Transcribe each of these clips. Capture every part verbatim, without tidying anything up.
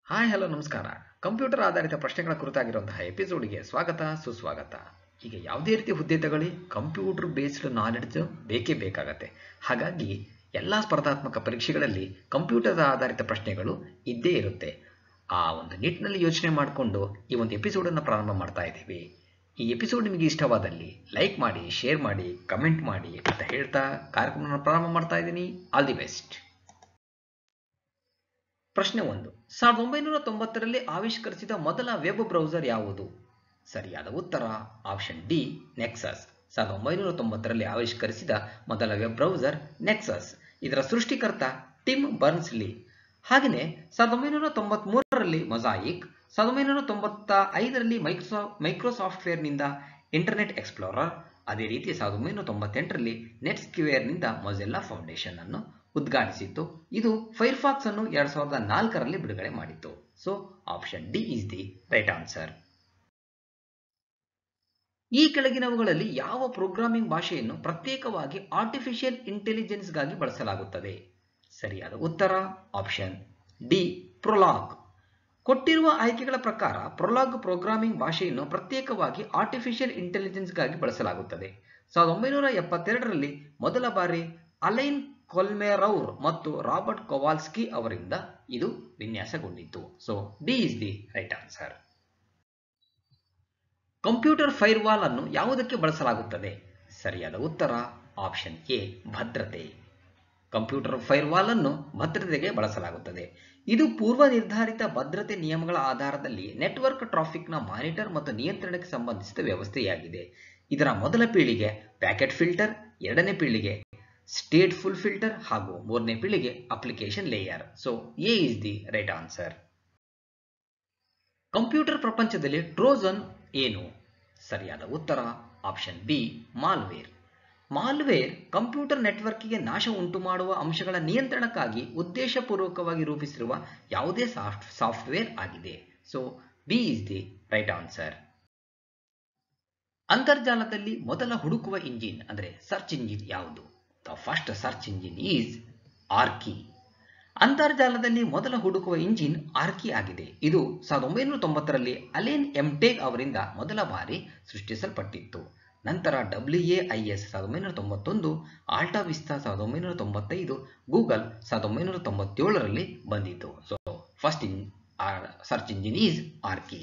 Hi hello ನಮಸ್ಕಾರ. Computer ಆಧಾರಿತ ಪ್ರಶ್ನೆಗಳ ಕುರಿತಾಗಿರುವಂತಹ ಎಪಿಸೋಡ್ಗೆ ಸ್ವಾಗತ ಸುಸ್ವಾಗತ. ಈಗ ಯಾವುದೇ ರೀತಿ ಹುದ್ದೆ ತಗೊಳ್ಳಿ ಕಂಪ್ಯೂಟರ್ ಬೇಸ್ಡ್ ನಾಲೆಡ್ಜ್ ಬೇಕೇ ಬೇಕಾಗತ್ತೆ. ಹಾಗಾಗಿ ಎಲ್ಲ ಸ್ಪರ್ಧಾತ್ಮಕ ಪರೀಕ್ಷೆಗಳಲ್ಲಿ ಕಂಪ್ಯೂಟರ್ ಆಧಾರಿತ ಪ್ರಶ್ನೆಗಳು ಇದ್ದೇ ಇರುತ್ತೆ. ಆ ಒಂದು ನಿಟ್ಟಿನಲ್ಲಿ ಯೋಚನೆ ಮಾಡಿಕೊಂಡು ಈ ಒಂದು ಎಪಿಸೋಡನ್ನು ಪ್ರಾರಂಭ ಮಾಡ್ತಾ ಇದ್ದೀವಿ. ಈ ಎಪಿಸೋಡ್ ನಿಮಗೆ ಇಷ್ಟವಾದಲ್ಲಿ ಲೈಕ್ ಮಾಡಿ, ಶೇರ್ ಮಾಡಿ, ಕಮೆಂಟ್ ಮಾಡಿ ಅಂತ ಹೇಳ್ತಾ ಕಾರ್ಯಕ್ರಮವನ್ನು ಪ್ರಾರಂಭ ಮಾಡ್ತಾ ಇದ್ದೀನಿ. All the best. ಪ್ರಶ್ನೆ ಒಂದು, ಸಾವಿರದ ಒಂಬೈನೂರ ತೊಂಬತ್ತರಲ್ಲಿ ಆವಿಷ್ಕರಿಸಿದ ಮೊದಲ ವೆಬ್ ಬ್ರೌಸರ್ ಯಾವುದು? ಸರಿಯಾದ ಉತ್ತರ ಆಪ್ಷನ್ ಡಿ, ನೆಕ್ಸಸ್. ಸಾವಿರದ ಒಂಬೈನೂರ ತೊಂಬತ್ತರಲ್ಲಿ ಆವಿಷ್ಕರಿಸಿದ ಮೊದಲ ವೆಬ್ ಬ್ರೌಸರ್ ನೆಕ್ಸಸ್. ಇದರ ಸೃಷ್ಟಿಕರ್ತ ಟಿಮ್ ಬರ್ನ್ಸ್-ಲೀ. ಹಾಗೆಯೇ ಸಾವಿರದ ಒಂಬೈನೂರ ತೊಂಬತ್ತ್ ಮೂರರಲ್ಲಿ ಮೊಸಾಯಿಕ್, ಸಾವಿರದ ಒಂಬೈನೂರ ತೊಂಬತ್ತ ಐದರಲ್ಲಿ ಮೈಕ್ರೋಸಾ ಮೈಕ್ರೋಸಾಫ್ಟ್ವೇರ್ನಿಂದ ಇಂಟರ್ನೆಟ್ ಎಕ್ಸ್ಪ್ಲೋರರ್, ಅದೇ ರೀತಿ ಸಾವಿರದ ಒಂಬೈನೂರ ತೊಂಬತ್ತೆಂಟರಲ್ಲಿ ನೆಟ್ ಸ್ಕ್ವೇರ್ನಿಂದ ಮೊಜೆಲ್ಲಾ ಫೌಂಡೇಶನ್ ಅನ್ನು ಉದ್ಘಾಟಿಸಿತ್ತು. ಇದು ಫೈರ್ಫಾಕ್ಸ್ ಅನ್ನು ಎರಡ್ ಸಾವಿರದ ನಾಲ್ಕರಲ್ಲಿ ಬಿಡುಗಡೆ ಮಾಡಿತ್ತು. So option D is the right answer. ಈ ಕೆಳಗಿನವುಗಳಲ್ಲಿ ಯಾವ ಪ್ರೋಗ್ರಾಮಿಂಗ್ ಭಾಷೆಯನ್ನು ಪ್ರತ್ಯೇಕವಾಗಿ ಆರ್ಟಿಫಿಷಿಯಲ್ ಇಂಟೆಲಿಜೆನ್ಸ್ಗಾಗಿ ಬಳಸಲಾಗುತ್ತದೆ? ಸರಿಯಾದ ಉತ್ತರ ಆಪ್ಷನ್ ಡಿ, ಪ್ರೊಲಾಗ್. ಕೊಟ್ಟಿರುವ ಆಯ್ಕೆಗಳ ಪ್ರಕಾರ ಪ್ರೊಲಾಗ್ ಪ್ರೋಗ್ರಾಮಿಂಗ್ ಭಾಷೆಯನ್ನು ಪ್ರತ್ಯೇಕವಾಗಿ ಆರ್ಟಿಫಿಷಿಯಲ್ ಇಂಟೆಲಿಜೆನ್ಸ್ಗಾಗಿ ಬಳಸಲಾಗುತ್ತದೆ. ಸಾವಿರದ ಒಂಬೈನೂರ ಎಪ್ಪತ್ತೆರಡರಲ್ಲಿ ಮೊದಲ ಬಾರಿ ಅಲೈನ್ ಕೊಲ್ಮೆರೌರ್ ಮತ್ತು ರಾಬರ್ಟ್ ಕೊವಾಲ್ಸ್ಕಿ ಅವರಿಂದ ಇದು ವಿನ್ಯಾಸಗೊಂಡಿತ್ತು. So D is the right answer. Computer firewall ಅನ್ನು ಯಾವುದಕ್ಕೆ ಬಳಸಲಾಗುತ್ತದೆ? ಸರಿಯಾದ ಉತ್ತರ ಆಪ್ಷನ್ ಎ, ಭದ್ರತೆ. ಕಂಪ್ಯೂಟರ್ ಫೈರ್ವಾಲ್ ಅನ್ನು ಭದ್ರತೆಗೆ ಬಳಸಲಾಗುತ್ತದೆ. ಇದು ಪೂರ್ವ ನಿರ್ಧಾರಿತ ಭದ್ರತೆ ನಿಯಮಗಳ ಆಧಾರದಲ್ಲಿ ನೆಟ್ವರ್ಕ್ ಟ್ರಾಫಿಕ್ನ ಮಾನಿಟರ್ ಮತ್ತು ನಿಯಂತ್ರಣಕ್ಕೆ ಸಂಬಂಧಿಸಿದ ವ್ಯವಸ್ಥೆಯಾಗಿದೆ. ಇದರ ಮೊದಲ ಪೀಳಿಗೆ ಪ್ಯಾಕೆಟ್ ಫಿಲ್ಟರ್, ಎರಡನೇ ಪೀಳಿಗೆ ಸ್ಟೇಟ್ಫುಲ್ ಫಿಲ್ಟರ್ ಹಾಗೂ ಮೂರನೇ ಪೀಳಿಗೆ application layer. So A is the right answer. Computer ಪ್ರಪಂಚದಲ್ಲಿ ಟ್ರೋಜನ್ ಏನು? ಸರಿಯಾದ ಉತ್ತರ option B, malware. Malware computer ನೆಟ್ವರ್ಕ್ಗೆ ನಾಶ ಉಂಟು ಮಾಡುವ ಅಂಶಗಳ ನಿಯಂತ್ರಣಕ್ಕಾಗಿ ಉದ್ದೇಶಪೂರ್ವಕವಾಗಿ ರೂಪಿಸಿರುವ ಯಾವುದೇ ಸಾಫ್ಟ್ ಸಾಫ್ಟ್ವೇರ್ ಆಗಿದೆ. So B is the right answer. ಅಂತರ್ಜಾಲದಲ್ಲಿ ಮೊದಲ ಹುಡುಕುವ ಇಂಜಿನ್ ಅಂದರೆ ಸರ್ಚ್ ಇಂಜಿನ್ ಯಾವುದು? The first search engine is Archie. ಅಂತರ್ಜಾಲದಲ್ಲಿ ಮೊದಲ ಹುಡುಕುವ ಇಂಜಿನ್ ಆರ್ಕಿ ಆಗಿದೆ. ಇದು ಸಾವಿರದ ಒಂಬೈನೂರ ತೊಂಬತ್ತರಲ್ಲಿ ಅಲೆನ್ ಎಂಟೆಗ್ ಅವರಿಂದ ಮೊದಲ ಬಾರಿ ಸೃಷ್ಟಿಸಲ್ಪಟ್ಟಿತ್ತು. ನಂತರ ಡಬ್ಲ್ಯೂ ಎ ಐ ಎಸ್ ಸಾವಿರದ ಒಂಬೈನೂರ ತೊಂಬತ್ತೊಂದು, ಆಲ್ಟಾ ವಿಸ್ತಾ ಸಾವಿರದ ಒಂಬೈನೂರ ತೊಂಬತ್ತೈದು, ಗೂಗಲ್ ಸಾವಿರದ ಒಂಬೈನೂರ ತೊಂಬತ್ತೇಳರಲ್ಲಿ ಬಂದಿತ್ತು. So first in search engine is Archie.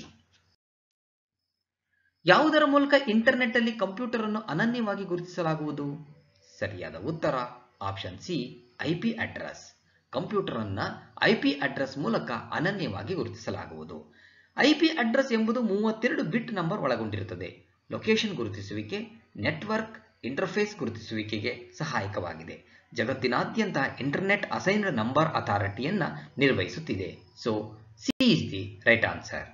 ಯಾವುದರ ಮೂಲಕ ಇಂಟರ್ನೆಟ್ ಅಲ್ಲಿ ಕಂಪ್ಯೂಟರ್ ಅನ್ನು ಅನನ್ಯವಾಗಿ ಗುರುತಿಸಲಾಗುವುದು? ಸರಿಯಾದ ಉತ್ತರ option C, IP address. Computer ಅನ್ನ ಐಪಿ ಅಡ್ರೆಸ್ ಮೂಲಕ ಅನನ್ಯವಾಗಿ ಗುರುತಿಸಲಾಗುವುದು. ಐಪಿ ಅಡ್ರೆಸ್ ಎಂಬುದು ಮೂವತ್ತೆರಡು ಬಿಟ್ ನಂಬರ್ ಒಳಗೊಂಡಿರುತ್ತದೆ. ಲೊಕೇಶನ್ ಗುರುತಿಸುವಿಕೆ, ನೆಟ್ವರ್ಕ್ ಇಂಟರ್ಫೇಸ್ ಗುರುತಿಸುವಿಕೆಗೆ ಸಹಾಯಕವಾಗಿದೆ. ಜಗತ್ತಿನಾದ್ಯಂತ ಇಂಟರ್ನೆಟ್ ಅಸೈನ್ಡ್ ನಂಬರ್ ಅಥಾರಿಟಿಯನ್ನ ನಿರ್ವಹಿಸುತ್ತಿದೆ. So C is the right answer.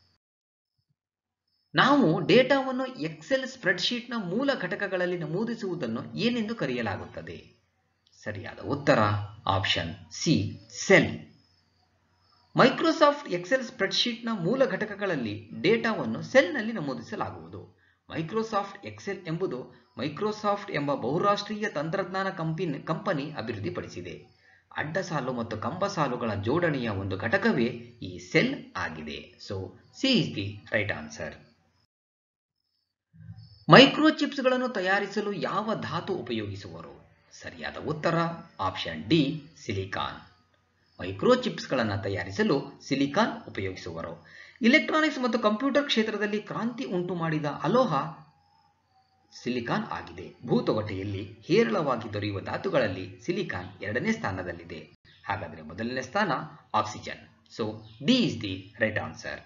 ನಾವು ಡೇಟಾವನ್ನು ಎಕ್ಸೆಲ್ ಸ್ಪ್ರೆಡ್ಶೀಟ್ನ ಮೂಲ ಘಟಕಗಳಲ್ಲಿ ನಮೂದಿಸುವುದನ್ನು ಏನೆಂದು ಕರೆಯಲಾಗುತ್ತದೆ? ಸರಿಯಾದ ಉತ್ತರ option C, cell. Microsoft Excel ಸ್ಪ್ರೆಡ್ಶೀಟ್ನ ಮೂಲ ಘಟಕಗಳಲ್ಲಿ ಡೇಟಾವನ್ನು ಸೆಲ್ನಲ್ಲಿ ನಮೂದಿಸಲಾಗುವುದು. ಮೈಕ್ರೋಸಾಫ್ಟ್ ಎಕ್ಸೆಲ್ ಎಂಬುದು ಮೈಕ್ರೋಸಾಫ್ಟ್ ಎಂಬ ಬಹುರಾಷ್ಟ್ರೀಯ ತಂತ್ರಜ್ಞಾನ ಕಂಪನಿ ಕಂಪನಿ ಅಭಿವೃದ್ಧಿಪಡಿಸಿದೆ. ಅಡ್ಡ ಸಾಲು ಮತ್ತು ಕಂಬ ಸಾಲುಗಳ ಜೋಡಣೆಯ ಒಂದು ಘಟಕವೇ ಈ ಸೆಲ್ ಆಗಿದೆ. So C is the right answer. ಮೈಕ್ರೋಚಿಪ್ಸ್ಗಳನ್ನು ತಯಾರಿಸಲು ಯಾವ ಧಾತು ಉಪಯೋಗಿಸುವರು? ಸರಿಯಾದ ಉತ್ತರ ಆಪ್ಷನ್ ಡಿ, ಸಿಲಿಕಾನ್. ಮೈಕ್ರೋಚಿಪ್ಸ್ಗಳನ್ನು ತಯಾರಿಸಲು ಸಿಲಿಕಾನ್ ಉಪಯೋಗಿಸುವರು. ಇಲೆಕ್ಟ್ರಾನಿಕ್ಸ್ ಮತ್ತು ಕಂಪ್ಯೂಟರ್ ಕ್ಷೇತ್ರದಲ್ಲಿ ಕ್ರಾಂತಿ ಉಂಟು ಮಾಡಿದ ಅಲೋಹ ಸಿಲಿಕಾನ್ ಆಗಿದೆ. ಭೂತೊಗಟೆಯಲ್ಲಿ ಹೇರಳವಾಗಿ ದೊರೆಯುವ ಧಾತುಗಳಲ್ಲಿ ಸಿಲಿಕಾನ್ ಎರಡನೇ ಸ್ಥಾನದಲ್ಲಿದೆ. ಹಾಗಾದರೆ ಮೊದಲನೇ ಸ್ಥಾನ oxygen. So D is the right answer.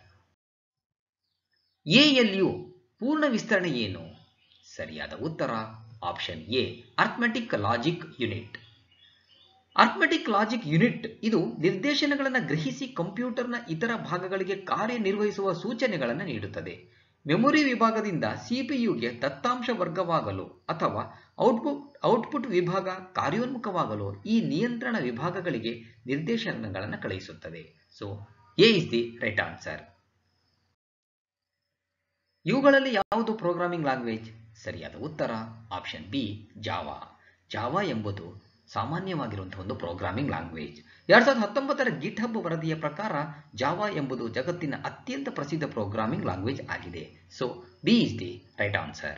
A L U ಪೂರ್ಣ ವಿಸ್ತರಣೆ ಏನು? ಸರಿಯಾದ ಉತ್ತರ option A, arithmetic logic unit. Arithmetic logic unit ಇದು ನಿರ್ದೇಶನಗಳನ್ನು ಗ್ರಹಿಸಿ ಕಂಪ್ಯೂಟರ್ನ ಇತರ ಭಾಗಗಳಿಗೆ ಕಾರ್ಯನಿರ್ವಹಿಸುವ ಸೂಚನೆಗಳನ್ನು ನೀಡುತ್ತದೆ. ಮೆಮೊರಿ ವಿಭಾಗದಿಂದ ಸಿಪಿಯುಗೆ ದತ್ತಾಂಶ ವರ್ಗವಾಗಲು ಅಥವಾ ಔಟ್ಪುಟ್ ಔಟ್ಪುಟ್ ವಿಭಾಗ ಕಾರ್ಯೋನ್ಮುಖವಾಗಲು ಈ ನಿಯಂತ್ರಣ ವಿಭಾಗಗಳಿಗೆ ನಿರ್ದೇಶನಗಳನ್ನು ಕಳುಹಿಸುತ್ತದೆ. So A is the right answer. ಇವುಗಳಲ್ಲಿ ಯಾವುದು ಪ್ರೋಗ್ರಾಮಿಂಗ್ ಲ್ಯಾಂಗ್ವೇಜ್? ಸರಿಯಾದ ಉತ್ತರ ಆಪ್ಷನ್ ಬಿ, ಜಾವಾ. ಜಾವಾ ಎಂಬುದು ಸಾಮಾನ್ಯವಾಗಿರುವಂತಹ ಒಂದು ಪ್ರೋಗ್ರಾಮಿಂಗ್ ಲ್ಯಾಂಗ್ವೇಜ್. ಎರಡ್ ಸಾವಿರದ ಹತ್ತೊಂಬತ್ತರ ಗಿಟ್ ಹಬ್ ವರದಿಯ ಪ್ರಕಾರ ಜಾವಾ ಎಂಬುದು ಜಗತ್ತಿನ ಅತ್ಯಂತ ಪ್ರಸಿದ್ಧ ಪ್ರೋಗ್ರಾಮಿಂಗ್ ಲ್ಯಾಂಗ್ವೇಜ್ ಆಗಿದೆ. So B is the right answer.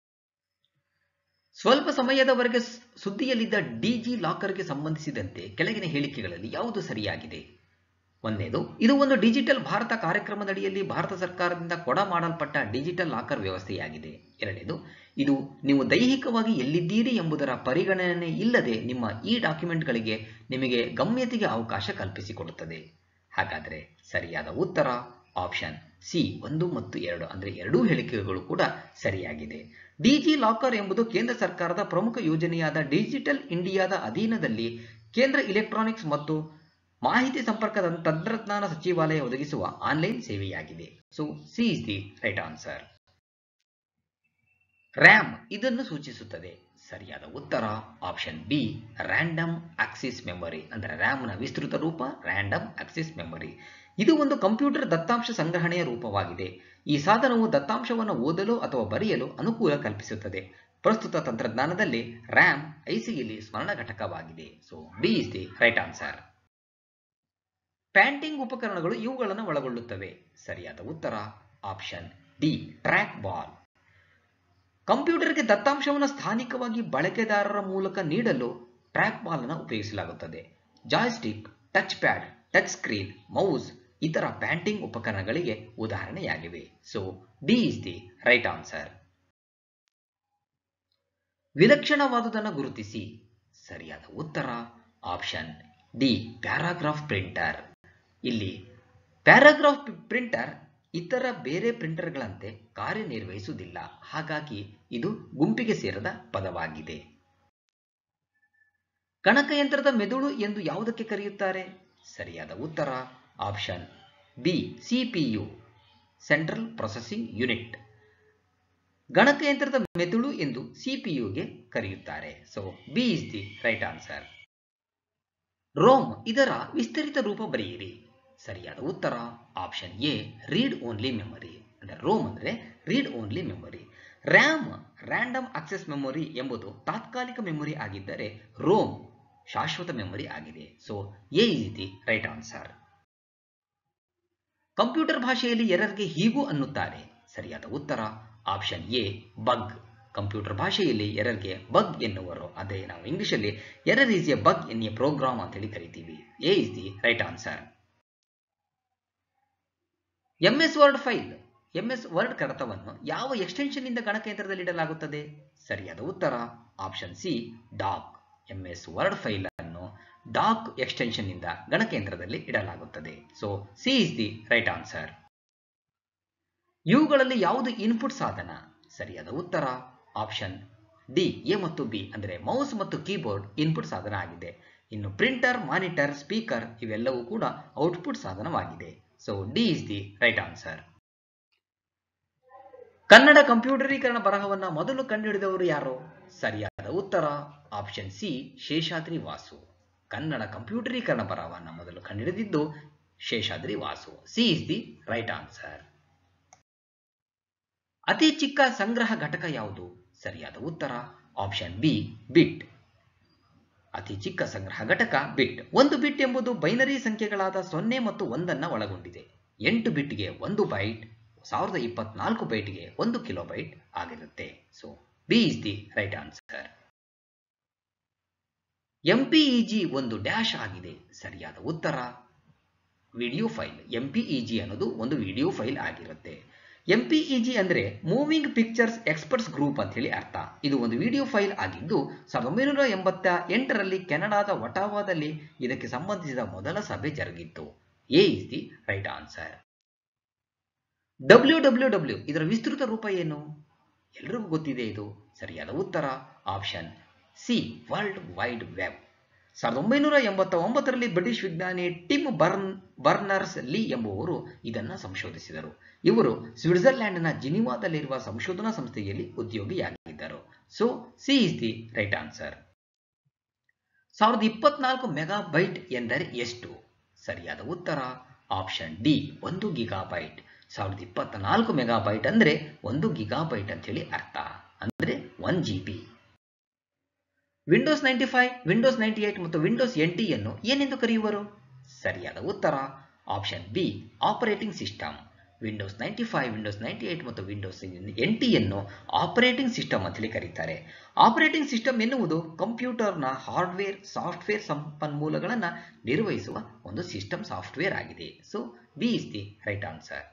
ಸ್ವಲ್ಪ ಸಮಯದವರೆಗೆ ಸುದ್ದಿಯಲ್ಲಿದ್ದ ಡಿಜಿ ಲಾಕರ್ಗೆ ಸಂಬಂಧಿಸಿದಂತೆ ಕೆಳಗಿನ ಹೇಳಿಕೆಗಳಲ್ಲಿ ಯಾವುದು ಸರಿಯಾಗಿದೆ? ಒಂದನೇದು, ಇದು ಒಂದು ಡಿಜಿಟಲ್ ಭಾರತ ಕಾರ್ಯಕ್ರಮದಡಿಯಲ್ಲಿ ಭಾರತ ಸರ್ಕಾರದಿಂದ ಕೊಡ ಮಾಡಲ್ಪಟ್ಟ ಡಿಜಿಟಲ್ ಲಾಕರ್ ವ್ಯವಸ್ಥೆಯಾಗಿದೆ. ಎರಡನೇದು, ಇದು ನೀವು ದೈಹಿಕವಾಗಿ ಎಲ್ಲಿದ್ದೀರಿ ಎಂಬುದರ ಪರಿಗಣನೆ ಇಲ್ಲದೆ ನಿಮ್ಮ ಈ ಡಾಕ್ಯುಮೆಂಟ್ಗಳಿಗೆ ನಿಮಗೆ ಗಮ್ಯತೆಗೆ ಅವಕಾಶ ಕಲ್ಪಿಸಿಕೊಡುತ್ತದೆ. ಹಾಗಾದರೆ ಸರಿಯಾದ ಉತ್ತರ ಆಪ್ಷನ್ ಸಿ ಒಂದು ಮತ್ತು ಎರಡು, ಅಂದರೆ ಎರಡೂ ಹೇಳಿಕೆಗಳು ಕೂಡ ಸರಿಯಾಗಿದೆ. ಡಿಜಿ ಲಾಕರ್ ಎಂಬುದು ಕೇಂದ್ರ ಸರ್ಕಾರದ ಪ್ರಮುಖ ಯೋಜನೆಯಾದ ಡಿಜಿಟಲ್ ಇಂಡಿಯಾದ ಅಧೀನದಲ್ಲಿ ಕೇಂದ್ರ ಇಲೆಕ್ಟ್ರಾನಿಕ್ಸ್ ಮತ್ತು ಮಾಹಿತಿ ಸಂಪರ್ಕ ತಂತ್ರಜ್ಞಾನ ಸಚಿವಾಲಯ ಒದಗಿಸುವ ಆನ್ಲೈನ್ ಸೇವೆಯಾಗಿದೆ. So C is the right answer. RAM ಇದನ್ನು ಸೂಚಿಸುತ್ತದೆ. ಸರಿಯಾದ ಉತ್ತರ option B random access memory, ಅಂದರೆ ರ್ಯಾಮ್ನ ವಿಸ್ತೃತ ರೂಪ ರ್ಯಾಂಡಮ್ ಆಕ್ಸಿಸ್ ಮೆಮೊರಿ. ಇದು ಒಂದು ಕಂಪ್ಯೂಟರ್ ದತ್ತಾಂಶ ಸಂಗ್ರಹಣೆಯ ರೂಪವಾಗಿದೆ. ಈ ಸಾಧನವು ದತ್ತಾಂಶವನ್ನು ಓದಲು ಅಥವಾ ಬರೆಯಲು ಅನುಕೂಲ ಕಲ್ಪಿಸುತ್ತದೆ. ಪ್ರಸ್ತುತ ತಂತ್ರಜ್ಞಾನದಲ್ಲಿ ರ್ಯಾಮ್ ಐಸಿಯಲ್ಲಿ ಸ್ಮರಣ ಘಟಕವಾಗಿದೆ. So B is the right answer. Pointing ಉಪಕರಣಗಳು ಇವುಗಳನ್ನು ಒಳಗೊಳ್ಳುತ್ತವೆ. ಸರಿಯಾದ ಉತ್ತರ ಆಪ್ಷನ್ ಡಿ ಟ್ರ್ಯಾಕ್ ಬಾಲ್. ಕಂಪ್ಯೂಟರ್ಗೆ ದತ್ತಾಂಶವನ್ನು ಸ್ಥಾನಿಕವಾಗಿ ಬಳಕೆದಾರರ ಮೂಲಕ ನೀಡಲು ಟ್ರ್ಯಾಕ್ ಬಾಲ್ ಅನ್ನು ಉಪಯೋಗಿಸಲಾಗುತ್ತದೆ. Joystick, touch pad, touch screen, mouse ಇತರ ಪ್ಯಾಂಟಿಂಗ್ ಉಪಕರಣಗಳಿಗೆ ಉದಾಹರಣೆಯಾಗಿವೆ. So D is the right answer. ವಿಲಕ್ಷಣವಾದುದನ್ನು ಗುರುತಿಸಿ. ಸರಿಯಾದ ಉತ್ತರ ಆಪ್ಷನ್ ಡಿ ಪ್ಯಾರಾಗ್ರಾಫ್ ಪ್ರಿಂಟರ್. ಇಲ್ಲಿ ಪ್ಯಾರಾಗ್ರಾಫ್ ಪ್ರಿಂಟರ್ ಇತರ ಬೇರೆ ಪ್ರಿಂಟರ್ಗಳಂತೆ ಕಾರ್ಯನಿರ್ವಹಿಸುವುದಿಲ್ಲ, ಹಾಗಾಗಿ ಇದು ಗುಂಪಿಗೆ ಸೇರದ ಪದವಾಗಿದೆ. ಗಣಕಯಂತ್ರದ ಮೆದುಳು ಎಂದು ಯಾವುದಕ್ಕೆ ಕರೆಯುತ್ತಾರೆ? ಸರಿಯಾದ ಉತ್ತರ option B CPU, central processing unit. ಗಣಕಯಂತ್ರದ ಮೆದುಳು ಎಂದು ಸಿಪಿಯುಗೆ ಕರೆಯುತ್ತಾರೆ. So B is the right answer. ROM ಇದರ ವಿಸ್ತರಿತ ರೂಪ ಬರೆಯಿರಿ. ಸರಿಯಾದ ಉತ್ತರ option A read only memory, ಅಂದರೆ ರೋಮ್ ಅಂದರೆ read only memory. RAM random access memory ಎಂಬುದು ತಾತ್ಕಾಲಿಕ ಮೆಮೊರಿ ಆಗಿದ್ದರೆ ರೋಮ್ ಶಾಶ್ವತ ಮೆಮೊರಿ ಆಗಿದೆ. So A is the right answer. Computer ಭಾಷೆಯಲ್ಲಿ ಎರರ್ಗೆ ಹೀಗೂ ಅನ್ನುತ್ತಾರೆ. ಸರಿಯಾದ ಉತ್ತರ ಆಪ್ಷನ್ ಎ ಬಗ್. ಕಂಪ್ಯೂಟರ್ ಭಾಷೆಯಲ್ಲಿ ಎರರ್ಗೆ ಬಗ್ ಎನ್ನುವರು. ಅದೇ ನಾವು ಇಂಗ್ಲಿಷಲ್ಲಿ error is a bug in a program ಅಂತ ಹೇಳಿ ಕರಿತೀವಿ. A is the right answer. M S Word file, M S Word ಕಡತವನ್ನು ಯಾವ ಎಕ್ಸ್ಟೆನ್ಷನ್ ಇಂದ ಗಣಕಯಂತ್ರದಲ್ಲಿ ಇಡಲಾಗುತ್ತದೆ? ಸರಿಯಾದ ಉತ್ತರ option C doc. M S Word file ಅನ್ನು ಡಾಕ್ ಎಕ್ಸ್ಟೆನ್ಷನ್ ಇಂದ ಗಣಕಯಂತ್ರದಲ್ಲಿ ಇಡಲಾಗುತ್ತದೆ. So C is the right answer. ಇವುಗಳಲ್ಲಿ ಯಾವುದು ಇನ್ಪುಟ್ ಸಾಧನ? ಸರಿಯಾದ ಉತ್ತರ ಆಪ್ಷನ್ ಡಿ ಎ ಮತ್ತು ಬಿ, ಅಂದರೆ ಮೌಸ್ ಮತ್ತು ಕೀಬೋರ್ಡ್ ಇನ್ಪುಟ್ ಸಾಧನ ಆಗಿದೆ. ಇನ್ನು ಪ್ರಿಂಟರ್, ಮಾನಿಟರ್, ಸ್ಪೀಕರ್ ಇವೆಲ್ಲವೂ ಕೂಡ ಔಟ್ಪುಟ್ ಸಾಧನವಾಗಿದೆ. So D is the right answer. Kannada ಕಂಪ್ಯೂಟರೀಕರಣ ಬರಹವನ್ನ ಮೊದಲು ಕಂಡುಹಿಡಿದವರು ಯಾರು? ಸರಿಯಾದ ಉತ್ತರ ಆಪ್ಷನ್ ಸಿ ಶೇಷಾದ್ರಿ ವಾಸು. ಕನ್ನಡ ಕಂಪ್ಯೂಟರೀಕರಣ ಬರಹವನ್ನ ಮೊದಲು ಕಂಡುಹಿಡಿದಿದ್ದು Sheshadri Vasu. C is the right answer. ಅತಿ ಚಿಕ್ಕ ಸಂಗ್ರಹ ಘಟಕ ಯಾವುದು? ಸರಿಯಾದ ಉತ್ತರ ಆಪ್ಷನ್ ಬಿ ಬಿಟ್. ಅತಿ ಚಿಕ್ಕ ಸಂಗ್ರಹ ಘಟಕ ಬಿಟ್. ಒಂದು ಬಿಟ್ ಎಂಬುದು ಬೈನರಿ ಸಂಖ್ಯೆಗಳಾದ ಸೊನ್ನೆ ಮತ್ತು ಒಂದನ್ನು ಒಳಗೊಂಡಿದೆ. ಎಂಟು ಬಿಟ್ಗೆ ಒಂದು ಬೈಟ್, ಸಾವಿರದ ಇಪ್ಪತ್ನಾಲ್ಕು ಬೈಟ್ಗೆ ಒಂದು ಕಿಲೋಬೈಟ್ ಆಗಿರುತ್ತೆ. So B is the right answer. MPEG ಒಂದು ಡ್ಯಾಶ್ ಆಗಿದೆ. ಸರಿಯಾದ ಉತ್ತರ ವಿಡಿಯೋ ಫೈಲ್. ಎಂಪಿಇಜಿ ಅನ್ನೋದು ಒಂದು ವಿಡಿಯೋ ಫೈಲ್ ಆಗಿರುತ್ತೆ. ಎಂಪಿಇಜಿ ಅಂದರೆ ಮೂವಿಂಗ್ ಪಿಕ್ಚರ್ಸ್ ಎಕ್ಸ್ಪರ್ಟ್ಸ್ ಗ್ರೂಪ್ ಅಂತ ಹೇಳಿ ಅರ್ಥ. ಇದು ಒಂದು ವಿಡಿಯೋ ಫೈಲ್ ಆಗಿದ್ದು ಸಾವಿರದ ಒಂಬೈನೂರ ಎಂಬತ್ತ ಎಂಟರಲ್ಲಿ ಕೆನಡಾದ ಒಟಾವಾದಲ್ಲಿ ಇದಕ್ಕೆ ಸಂಬಂಧಿಸಿದ ಮೊದಲ ಸಭೆ ಜರುಗಿತ್ತು. A is the right answer. W W W ಇದರ ವಿಸ್ತೃತ ರೂಪ ಏನು? ಎಲ್ರಿಗೂ ಗೊತ್ತಿದೆ ಇದು. ಸರಿಯಾದ ಉತ್ತರ option C world wide web. ಸಾವಿರದ ಒಂಬೈನೂರ ಎಂಬತ್ತ ಒಂಬತ್ತರಲ್ಲಿ ಬ್ರಿಟಿಷ್ ವಿಜ್ಞಾನಿ ಟಿಮ್ ಬರ್ನ್ ಬರ್ನರ್ಸ್ ಲೀ ಎಂಬುವರು ಇದನ್ನು ಸಂಶೋಧಿಸಿದರು. ಇವರು ಸ್ವಿಟ್ಜರ್ಲ್ಯಾಂಡ್ನ ಜಿನಿವಾದಲ್ಲಿರುವ ಸಂಶೋಧನಾ ಸಂಸ್ಥೆಯಲ್ಲಿ ಉದ್ಯೋಗಿಯಾಗಿದ್ದರು. So C is the right answer. ಸಾವಿರದ ಇಪ್ಪತ್ನಾಲ್ಕು ಮೆಗಾಬೈಟ್ ಎಂದರೆ ಎಷ್ಟು? ಸರಿಯಾದ ಉತ್ತರ ಆಪ್ಷನ್ ಡಿ ಒಂದು ಗಿಗಾಬೈಟ್. ಸಾವಿರದ ಇಪ್ಪತ್ನಾಲ್ಕು ಮೆಗಾಬೈಟ್ ಅಂದರೆ ಒಂದು ಗಿಗಾಬೈಟ್ ಅಂತ ಹೇಳಿ ಅರ್ಥ, ಅಂದರೆ one G B. Windows ninety five Windows ninety eight ಮತ್ತು ವಿಂಡೋಸ್ ಎನ್ ಟಿ ಯನ್ನು ಏನೆಂದು ಕರೆಯುವರು? ಸರಿಯಾದ ಉತ್ತರ option B operating system. Windows ninety five Windows ninety eight ಮತ್ತು ವಿಂಡೋಸ್ ಎನ್ ಟಿ ಯನ್ನು ಆಪರೇಟಿಂಗ್ ಸಿಸ್ಟಮ್ ಅಂತೇಳಿ ಕರೀತಾರೆ. ಆಪರೇಟಿಂಗ್ ಸಿಸ್ಟಮ್ ಎನ್ನುವುದು ಕಂಪ್ಯೂಟರ್ನ ಹಾರ್ಡ್ವೇರ್ ಸಾಫ್ಟ್ವೇರ್ ಸಂಪನ್ಮೂಲಗಳನ್ನು ನಿರ್ವಹಿಸುವ ಒಂದು ಸಿಸ್ಟಮ್ ಸಾಫ್ಟ್ವೇರ್ ಆಗಿದೆ. So B is the right answer.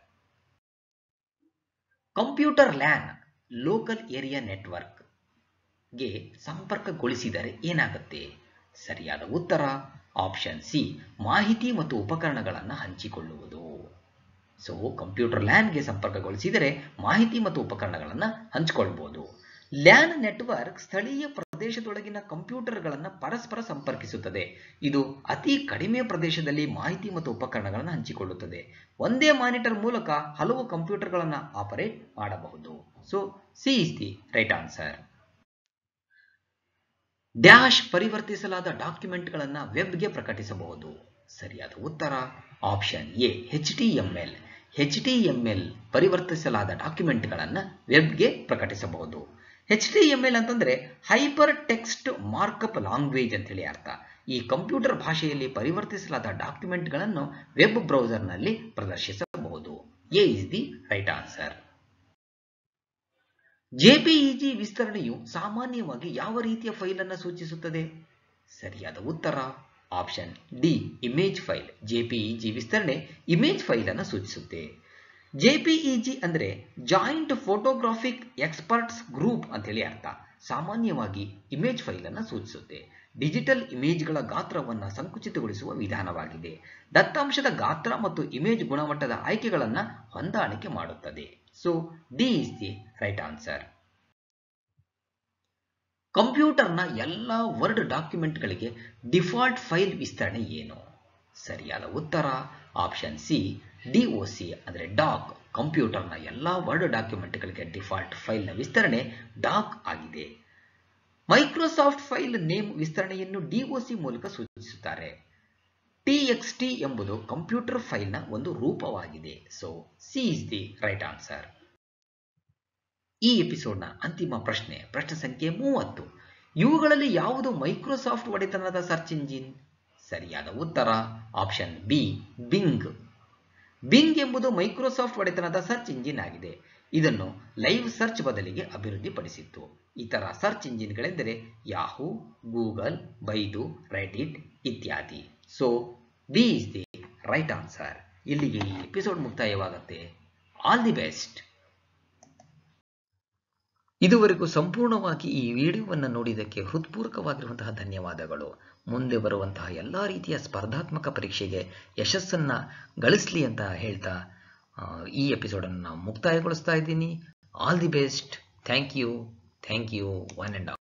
Computer LAN local area network ಗೆ ಸಂಪರ್ಕಗೊಳಿಸಿದರೆ ಏನಾಗುತ್ತೆ? ಸರಿಯಾದ ಉತ್ತರ ಆಪ್ಷನ್ ಸಿ ಮಾಹಿತಿ ಮತ್ತು ಉಪಕರಣಗಳನ್ನು ಹಂಚಿಕೊಳ್ಳುವುದು. ಸೊ ಕಂಪ್ಯೂಟರ್ ಲ್ಯಾನ್ಗೆ ಸಂಪರ್ಕಗೊಳಿಸಿದರೆ ಮಾಹಿತಿ ಮತ್ತು ಉಪಕರಣಗಳನ್ನು ಹಂಚಿಕೊಳ್ಳಬಹುದು. ಲ್ಯಾನ್ ನೆಟ್ವರ್ಕ್ ಸ್ಥಳೀಯ ಪ್ರದೇಶದೊಳಗಿನ ಕಂಪ್ಯೂಟರ್ಗಳನ್ನು ಪರಸ್ಪರ ಸಂಪರ್ಕಿಸುತ್ತದೆ. ಇದು ಅತಿ ಕಡಿಮೆ ಪ್ರದೇಶದಲ್ಲಿ ಮಾಹಿತಿ ಮತ್ತು ಉಪಕರಣಗಳನ್ನು ಹಂಚಿಕೊಳ್ಳುತ್ತದೆ. ಒಂದೇ ಮಾನಿಟರ್ ಮೂಲಕ ಹಲವು ಕಂಪ್ಯೂಟರ್ಗಳನ್ನು ಆಪರೇಟ್ ಮಾಡಬಹುದು. So C is the right answer. Dash ಪರಿವರ್ತಿಸಲಾದ ಡಾಕ್ಯುಮೆಂಟ್ಗಳನ್ನು ವೆಬ್ಗೆ ಪ್ರಕಟಿಸಬಹುದು. ಸರಿಯಾದ ಉತ್ತರ option A H T M L. H T M L ಪರಿವರ್ತಿಸಲಾದ ಡಾಕ್ಯುಮೆಂಟ್ಗಳನ್ನು ವೆಬ್ಗೆ ಪ್ರಕಟಿಸಬಹುದು. ಎಚ್ ಟಿ ಎಂ ಎಲ್ ಅಂತಂದ್ರೆ ಹೈಪರ್ ಟೆಕ್ಸ್ಟ್ ಮಾರ್ಕಪ್ ಲ್ಯಾಂಗ್ವೇಜ್ ಅಂತ ಹೇಳಿ ಅರ್ಥ. ಈ ಕಂಪ್ಯೂಟರ್ ಭಾಷೆಯಲ್ಲಿ ಪರಿವರ್ತಿಸಲಾದ ಡಾಕ್ಯುಮೆಂಟ್ಗಳನ್ನು ವೆಬ್ ಬ್ರೌಸರ್ನಲ್ಲಿ ಪ್ರದರ್ಶಿಸಬಹುದು. A is the right answer. JPEG ವಿಸ್ತರಣೆಯು ಸಾಮಾನ್ಯವಾಗಿ ಯಾವ ರೀತಿಯ ಫೈಲ್ ಅನ್ನು ಸೂಚಿಸುತ್ತದೆ? ಸರಿಯಾದ ಉತ್ತರ option D image file. JPEG ವಿಸ್ತರಣೆ ಇಮೇಜ್ ಫೈಲ್ ಅನ್ನು ಸೂಚಿಸುತ್ತೆ. ಜೆಪಿಇಜಿ ಅಂದರೆ ಜಾಯಿಂಟ್ ಫೋಟೋಗ್ರಾಫಿಕ್ ಎಕ್ಸ್ಪರ್ಟ್ಸ್ ಗ್ರೂಪ್ ಅಂತ ಹೇಳಿ ಅರ್ಥ. ಸಾಮಾನ್ಯವಾಗಿ ಇಮೇಜ್ ಫೈಲ್ ಅನ್ನು ಸೂಚಿಸುತ್ತೆ. ಡಿಜಿಟಲ್ ಇಮೇಜ್ಗಳ ಗಾತ್ರವನ್ನು ಸಂಕುಚಿತಗೊಳಿಸುವ ವಿಧಾನವಾಗಿದೆ. ದತ್ತಾಂಶದ ಗಾತ್ರ ಮತ್ತು ಇಮೇಜ್ ಗುಣಮಟ್ಟದ ಆಯ್ಕೆಗಳನ್ನು ಹೊಂದಾಣಿಕೆ ಮಾಡುತ್ತದೆ. So D is the right answer. ಕಂಪ್ಯೂಟರ್ನ ಎಲ್ಲ ವರ್ಡ್ ಡಾಕ್ಯುಮೆಂಟ್ಗಳಿಗೆ ಡಿಫಾಲ್ಟ್ ಫೈಲ್ ವಿಸ್ತರಣೆ ಏನು? ಸರಿಯಾದ ಉತ್ತರ ಆಪ್ಷನ್ ಸಿ ಡಿಒಸಿ ಅಂದರೆ ಡಾಕ್. ಕಂಪ್ಯೂಟರ್ನ ಎಲ್ಲ ವರ್ಡ್ ಡಾಕ್ಯುಮೆಂಟ್ಗಳಿಗೆ ಡಿಫಾಲ್ಟ್ ಫೈಲ್ನ ವಿಸ್ತರಣೆ ಡಾಕ್ ಆಗಿದೆ. ಮೈಕ್ರೋಸಾಫ್ಟ್ ಫೈಲ್ ನೇಮ್ ವಿಸ್ತರಣೆಯನ್ನು ಡಿಒಸಿ ಮೂಲಕ ಸೂಚಿಸುತ್ತಾರೆ. ಟಿಎಕ್ಸ್ಟಿ ಎಂಬುದು ಕಂಪ್ಯೂಟರ್ ಫೈಲ್ನ ಒಂದು ರೂಪವಾಗಿದೆ. So C is the right answer. ಈ ಎಪಿಸೋಡ್ನ ಅಂತಿಮ ಪ್ರಶ್ನೆ, ಪ್ರಶ್ನೆ ಸಂಖ್ಯೆ ಮೂವತ್ತು. ಇವುಗಳಲ್ಲಿ ಯಾವುದು ಮೈಕ್ರೋಸಾಫ್ಟ್ ಒಡೆತನದ ಸರ್ಚ್ ಇಂಜಿನ್? ಸರಿಯಾದ ಉತ್ತರ ಆಪ್ಷನ್ ಬಿ ಬಿಂಗ್. ಬಿಂಗ್ ಎಂಬುದು ಮೈಕ್ರೋಸಾಫ್ಟ್ ಒಡೆತನದ ಸರ್ಚ್ ಇಂಜಿನ್ ಆಗಿದೆ. ಇದನ್ನು ಲೈವ್ ಸರ್ಚ್ ಬದಲಿಗೆ ಅಭಿವೃದ್ಧಿಪಡಿಸಿತ್ತು. ಇತರ ಸರ್ಚ್ ಇಂಜಿನ್ಗಳೆಂದರೆ ಯಾಹೂ, ಗೂಗಲ್, ಬೈದು, ರೆಡಿಟ್ ಇತ್ಯಾದಿ. So B is the right answer. ಇಲ್ಲಿಗೆ ಈ ಎಪಿಸೋಡ್ ಮುಕ್ತಾಯವಾಗುತ್ತೆ. All the best. ಇದುವರೆಗೂ ಸಂಪೂರ್ಣವಾಗಿ ಈ ವಿಡಿಯೋವನ್ನು ನೋಡಿದ್ದಕ್ಕೆ ಹೃತ್ಪೂರ್ವಕವಾಗಿರುವಂತಹ ಧನ್ಯವಾದಗಳು. ಮುಂದೆ ಬರುವಂತಹ ಎಲ್ಲ ರೀತಿಯ ಸ್ಪರ್ಧಾತ್ಮಕ ಪರೀಕ್ಷೆಗೆ ಯಶಸ್ಸನ್ನು ಗಳಿಸಲಿ ಅಂತ ಹೇಳ್ತಾ ಈ ಎಪಿಸೋಡನ್ನು ಮುಕ್ತಾಯಗೊಳಿಸ್ತಾ ಇದ್ದೀನಿ. All the best. Thank you thank you one and all.